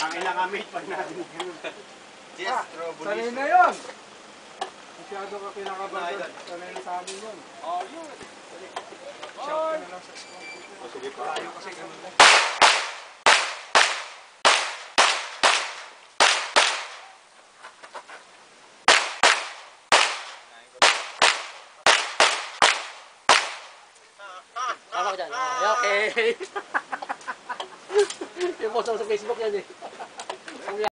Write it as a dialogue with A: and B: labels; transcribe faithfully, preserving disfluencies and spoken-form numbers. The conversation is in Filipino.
A: Ang ilang amit pag narinig yun.
B: Yes,
C: sanay na yun. Masyado ka kinakabagan. Sanay na sa amin yun.
A: Oh, yun.
C: Shout ka na lang sa
A: O, sige pa.
C: tayo kasi ganun lang.
D: Tama ko dyan. Okay. Yung post sa Facebook yan eh.